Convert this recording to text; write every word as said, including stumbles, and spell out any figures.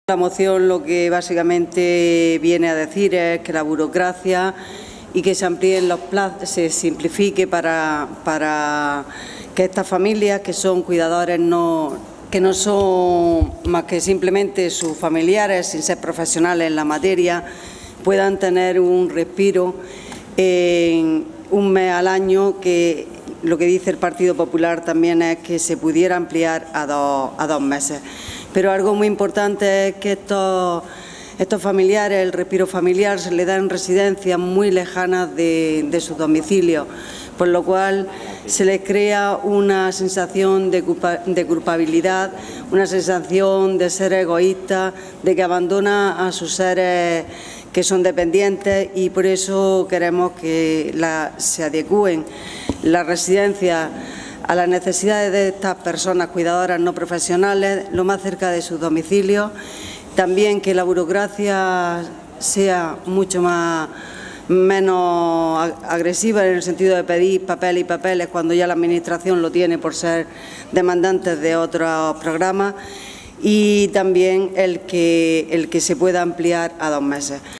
La moción lo que básicamente viene a decir es que la burocracia y que se amplíen los plazos, se simplifique para, para que estas familias que son cuidadores no, que no son más que simplemente sus familiares sin ser profesionales en la materia, puedan tener un respiro en un mes al año, que lo que dice el Partido Popular también es que se pudiera ampliar a dos, a dos meses. Pero algo muy importante es que estos, estos familiares, el respiro familiar, se les da en residencias muy lejanas de, de sus domicilios, por lo cual se les crea una sensación de, culpa, de culpabilidad, una sensación de ser egoístas, de que abandona a sus seres que son dependientes, y por eso queremos que la, se adecúen las residencias a las necesidades de estas personas cuidadoras no profesionales, lo más cerca de sus domicilios. También que la burocracia sea mucho más menos agresiva en el sentido de pedir papeles y papeles cuando ya la Administración lo tiene por ser demandantes de otros programas, y también el que, el que se pueda ampliar a dos meses.